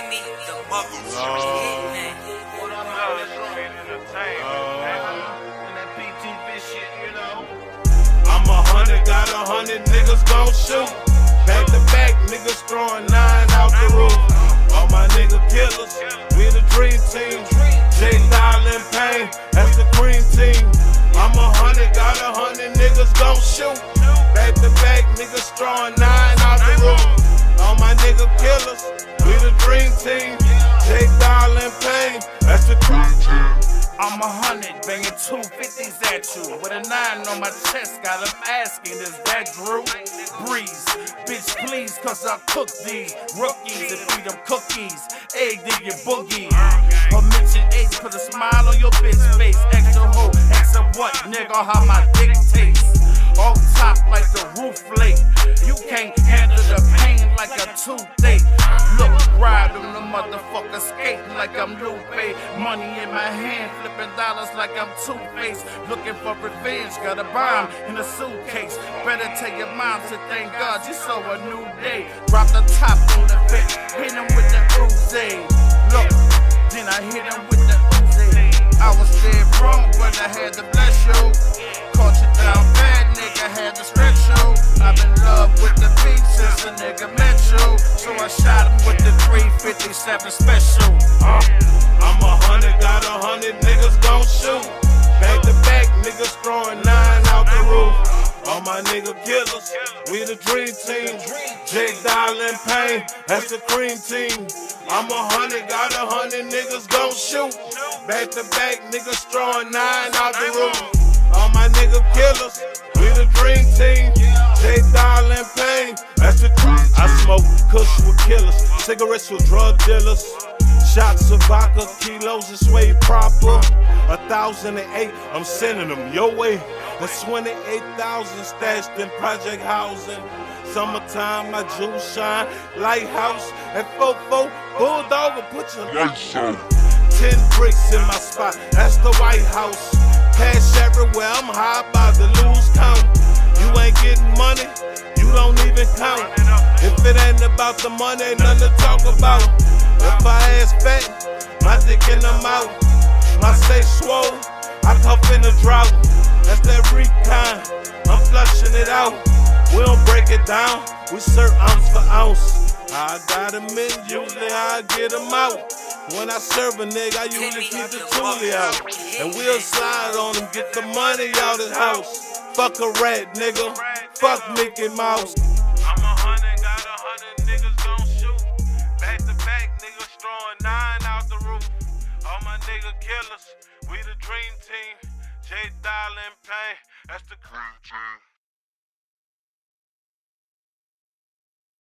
Timmy, the motherfucking hitman. What up, man? It's Street Entertainment. And that PTV shit, you know. I'm 100, got 100 niggas gon' shoot. Back to back, niggas throwing 9 out the roof. All my nigga killers, we the dream team. J Dollar and Pain, that's the cream team. I'm 100, got 100 niggas gon' shoot. Back to back, niggas throwing 9 out the roof. All my nigga killers, we the dream team. J Dollar and Pain, that's the cream team. I'm 100, banging 250s at you. With a 9 on my chest, got them asking, is that Drew? Breeze, bitch please, cause I cook these rookies and feed them cookies. Egg in your boogie. Permission Ace, put a smile on your bitch face. Extra hoe, extra what, nigga, how my dick tastes. Off top like the roof flake. You can't handle the pain like a toothache. Look, ride on the motherfucker skating like I'm Lupe. Money in my hand, flipping dollars like I'm Two-Face. Looking for revenge, got a bomb in a suitcase. Better tell your mom to thank God you saw a new day. Drop the top on the bed, hit him with the Uzi. Look, then I hit him with the Uzi. I was dead wrong, but I had to bless you. Caught you down bad, nigga, had to stretch you. I've been in love with the beat since a nigga met you. So I shot him with the 357 special. I'm 100, got 100 niggas gon' shoot. Back to back, niggas throwing 9 out the roof. All my nigga killers, we the dream team. J Dollar and Pain, that's the cream team. I'm 100, got 100 niggas gon' shoot. Back to back, niggas throwing 9 out the roof. All my nigga killers, we the dream team. J Dollar and Pain, that's the cream team. I smoke kush with killers, cigarettes with drug dealers. Shots of vodka, kilos is way proper. 1,008, I'm sending them your way. That's 28,000 stashed in project housing. Summertime, my juice shine. Lighthouse at 4-4, Bulldog will put your lights on. 10 bricks in my spot, that's the White House. Cash everywhere, I'm high by the lose count. You ain't getting money, you don't even count. If it ain't about the money, ain't nothing to talk about. If I ass fat, my dick in the mouth. My say swole, I cough in the drought. That's that recon, I'm flushing it out. We don't break it down, we serve ounce for ounce. I got 'em in, usually I get 'em out. When I serve a nigga, I usually keep the toolie out. And we'll slide on him, get the money out his house. Fuck a rat, nigga, fuck Mickey Mouse. I'm 100, got 100 niggas gon' shoot. Back to back, niggas throwing 9 out the roof. All my nigga killers, we the dream team. J Dollar and Pain, that's the cream team.